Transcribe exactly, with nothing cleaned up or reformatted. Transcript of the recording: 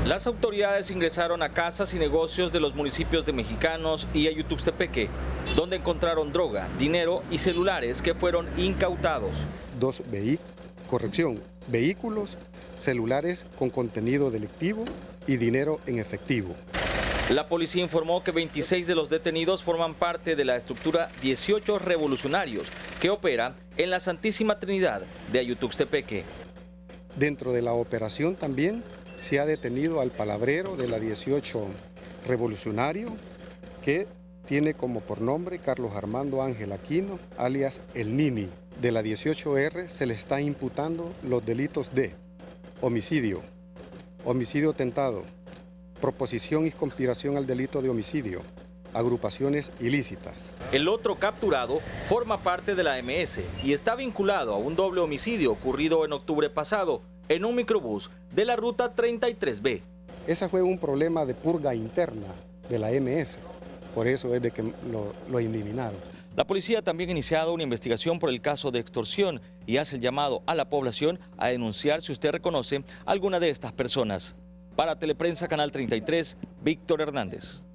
Las autoridades ingresaron a casas y negocios de los municipios de Mexicanos y Ayutuxtepeque, donde encontraron droga, dinero y celulares que fueron incautados. Dos vehículos, corrección, vehículos, celulares con contenido delictivo y dinero en efectivo. La policía informó que veintiséis de los detenidos forman parte de la estructura dieciocho Revolucionarios, que opera en la Santísima Trinidad de Ayutuxtepeque. Dentro de la operación también se ha detenido al palabrero de la dieciocho Revolucionario, que tiene como por nombre Carlos Armando Ángel Aquino, alias El Nini. De la dieciocho R se le está imputando los delitos de homicidio, homicidio tentado, proposición y conspiración al delito de homicidio, agrupaciones ilícitas. El otro capturado forma parte de la M S y está vinculado a un doble homicidio ocurrido en octubre pasado en un microbús de la ruta treinta y tres B. Ese fue un problema de purga interna de la M S, por eso es de que lo, lo eliminaron. La policía también ha iniciado una investigación por el caso de extorsión y hace el llamado a la población a denunciar si usted reconoce a alguna de estas personas. Para Teleprensa Canal treinta y tres, Víctor Hernández.